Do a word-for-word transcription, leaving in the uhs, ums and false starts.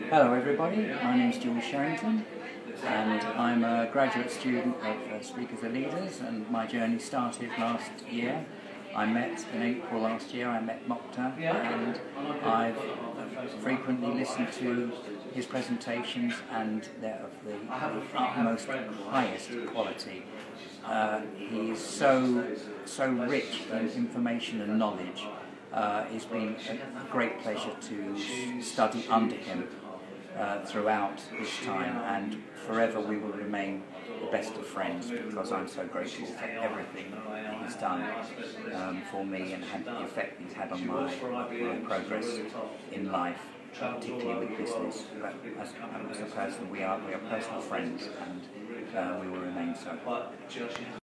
Hello everybody, my name is Jules Sherrington and I'm a graduate student of uh, Speakers are Leaders, and my journey started last year. I met, in April last year, I met Mokhtar, and I've frequently listened to his presentations, and they're of the most highest quality. Uh, he's so, so rich in information and knowledge. Uh, it's been a great pleasure to study under him uh, throughout this time, and forever we will remain the best of friends, because I'm so grateful for everything that he's done um, for me, and had the effect he's had on my, my progress in life, particularly with business. But as, as a person, we are, we are personal friends, and uh, we will remain so.